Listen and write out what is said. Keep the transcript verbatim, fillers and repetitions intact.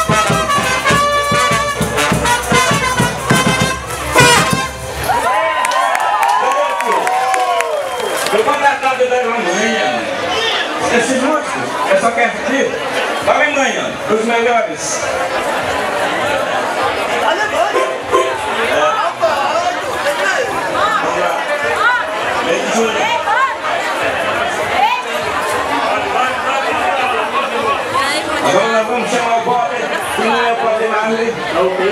Eu vou tratar de dar uma manhã. Esse músico, essa peça aqui, vai lá amanhã, dos melhores. Agora nós vamos chamar o Bob, que não é o Bob Marley.